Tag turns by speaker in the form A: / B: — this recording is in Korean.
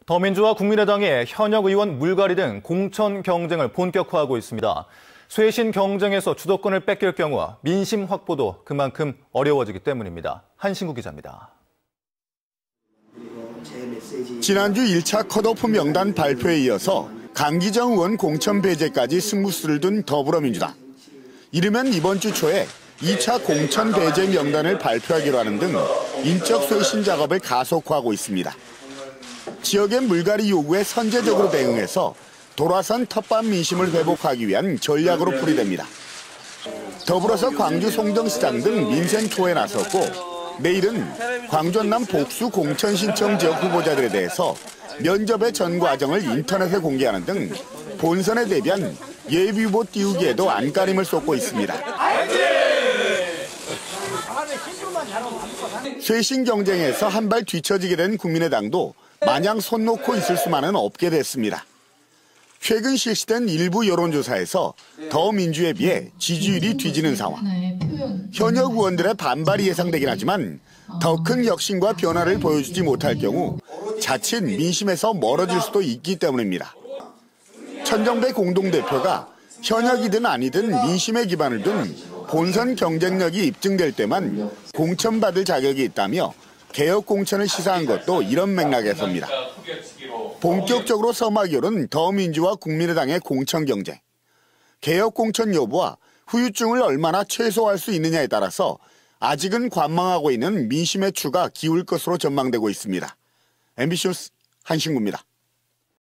A: 더민주와 국민의당이 현역 의원 물갈이 등 공천 경쟁을 본격화하고 있습니다. 쇄신 경쟁에서 주도권을 뺏길 경우 민심 확보도 그만큼 어려워지기 때문입니다. 한신구 기자입니다.
B: 지난주 1차 컷오프 명단 발표에 이어서 강기정 의원 공천 배제까지 승부수를 둔 더불어민주당. 이르면 이번 주 초에 2차 공천 배제 명단을 발표하기로 하는 등 인적 쇄신 작업을 가속화하고 있습니다. 지역의 물갈이 요구에 선제적으로 대응해서 돌아선 텃밭 민심을 회복하기 위한 전략으로 풀이됩니다. 더불어서 광주 송정시장 등 민생 투어에 나섰고 내일은 광주 전남 복수 공천 신청 지역 후보자들에 대해서 면접의 전 과정을 인터넷에 공개하는 등 본선에 대비한 예비후보 띄우기에도 안간힘을 쏟고 있습니다. 쇄신 경쟁에서 한 발 뒤처지게 된 국민의당도 마냥 손 놓고 있을 수만은 없게 됐습니다. 최근 실시된 일부 여론조사에서 더민주에 비해 지지율이 뒤지는 상황. 현역 의원들의 반발이 예상되긴 하지만 더 큰 혁신과 변화를 보여주지 못할 경우 자칫 민심에서 멀어질 수도 있기 때문입니다. 천정배 공동대표가 현역이든 아니든 민심에 기반을 둔 본선 경쟁력이 입증될 때만 공천받을 자격이 있다며 개혁 공천을 시사한 것도 이런 맥락에서입니다. 본격적으로 서막이 오른 더민주와 국민의당의 공천 경쟁. 개혁 공천 여부와 후유증을 얼마나 최소화할 수 있느냐에 따라서 아직은 관망하고 있는 민심의 추가 기울 것으로 전망되고 있습니다. MBC 뉴스 한신구입니다.